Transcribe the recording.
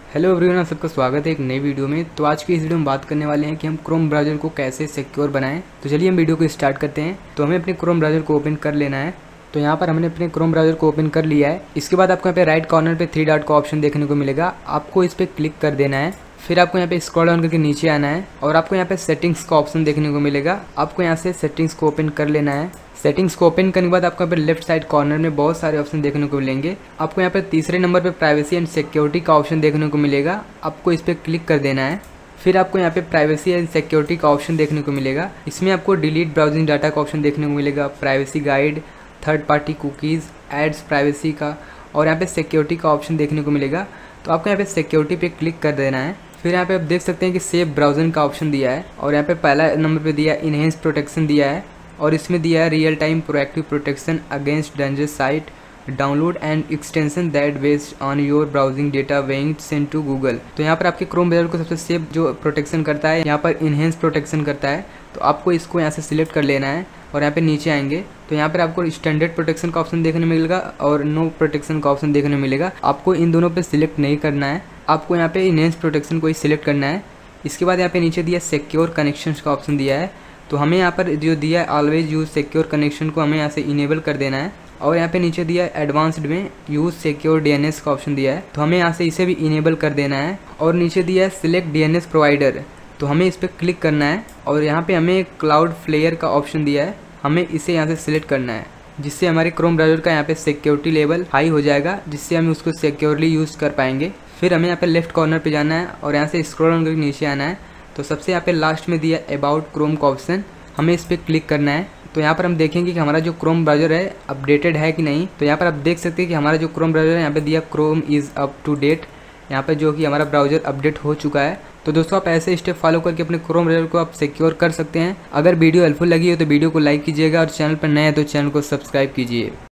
Hello everyone, आप सबका स्वागत है एक नई वीडियो में। तो आज की इस वीडियो में बात करने वाले हैं कि हम क्रोम ब्राउज़र को कैसे सिक्योर बनाएं। तो चलिए हम वीडियो को स्टार्ट करते हैं। तो हमें अपने क्रोम ब्राउज़र को ओपन कर लेना है। तो यहाँ पर हमने अपने क्रोम ब्राउज़र को ओपन कर लिया है। इसके बाद आपको यहाँ पे राइट कॉर्नर पे 3 डॉट का ऑप्शन देखने को मिलेगा, आपको इस पर क्लिक कर देना है। फिर आपको यहाँ पे स्क्रॉल डाउन करके नीचे आना है और आपको यहाँ पे सेटिंग्स का ऑप्शन देखने को मिलेगा। आपको यहाँ से सेटिंग्स को ओपन कर लेना है। सेटिंग्स को ओपन करने के बाद आपको यहाँ पे लेफ्ट साइड कॉर्नर में बहुत सारे ऑप्शन देखने को मिलेंगे। आपको यहाँ पे तीसरे नंबर पे प्राइवेसी एंड सिक्योरिटी का ऑप्शन देखने को मिलेगा, आपको इस पर क्लिक कर देना है। फिर आपको यहाँ पे प्राइवेसी एंड सिक्योरिटी का ऑप्शन देखने को मिलेगा। इसमें आपको डिलीट ब्राउजिंग डाटा का ऑप्शन देखने को मिलेगा, privacy guide, third party cookies, ads privacy का, और यहाँ पे सिक्योरिटी का ऑप्शन देखने को मिलेगा। तो आपको यहाँ पे सिक्योरिटी पे क्लिक कर देना है। फिर यहाँ पे आप देख सकते हैं कि सेव ब्राउजिंग का ऑप्शन दिया है और यहाँ पे पहला नंबर पे दिया है इनहेंस प्रोटेक्शन दिया है और इसमें दिया है real time proactive protection against dangerous site, download and extension that based on your browsing data being send to Google. तो यहाँ पर आपके क्रोम ब्राउज़र को सबसे सेफ जो प्रोटेक्शन करता है, यहाँ पर इनहेंस प्रोटेक्शन करता है। तो आपको इसको यहाँ से सिलेक्ट कर लेना है और यहाँ पे नीचे आएंगे तो यहाँ पर आपको स्टैंडर्ड प्रोटेक्शन का ऑप्शन देखने मिलेगा और नो प्रोटेक्शन का ऑप्शन देखने मिलेगा। आपको इन दोनों पे सिलेक्ट नहीं करना है, आपको यहाँ पे इनहेंस प्रोटेक्शन को ही सिलेक्ट करना है। इसके बाद यहाँ पे नीचे दिया सिक्योर कनेक्शंस का ऑप्शन दिया है, तो हमें यहाँ पर जो दिया है ऑलवेज यूज़ सिक्योर कनेक्शन को हमें यहाँ से इनेबल कर देना है। और यहाँ पे नीचे दिया है एडवांस्ड में यूज़ सिक्योर डीएनएस का ऑप्शन दिया है, तो हमें यहाँ से इसे भी इनेबल कर देना है। और नीचे दिया है सिलेक्ट डीएनएस प्रोवाइडर, तो हमें इस पर क्लिक करना है और यहाँ पे हमें क्लाउड फ्लेयर का ऑप्शन दिया है, हमें इसे यहाँ से सिलेक्ट करना है, जिससे हमारे क्रोम ब्राउज़र का यहाँ पे सिक्योरिटी लेवल हाई हो जाएगा, जिससे हम उसको सिक्योरली यूज़ कर पाएंगे। फिर हमें यहाँ पे लेफ्ट कॉर्नर पे जाना है और यहाँ से स्क्रॉल डाउन करके नीचे आना है। तो सबसे यहाँ पे लास्ट में दिया अबाउट क्रोम का ऑप्शन, हमें इस पर क्लिक करना है। तो यहाँ पर हम देखेंगे कि हमारा जो क्रोम ब्राउज़र है अपडेटेड है कि नहीं। तो यहाँ पर आप देख सकते हैं कि हमारा जो क्रोम ब्राउज़र है यहाँ पे दिया Chrome is up to date, यहाँ पे जो कि हमारा ब्राउज़र अपडेट हो चुका है। तो दोस्तों आप ऐसे स्टेप फॉलो करके अपने क्रोम ब्राउज़र को आप सिक्योर कर सकते हैं। अगर वीडियो हेल्पफुल लगी हो तो वीडियो को लाइक कीजिएगा और चैनल पर नए हैं तो चैनल को सब्सक्राइब कीजिए।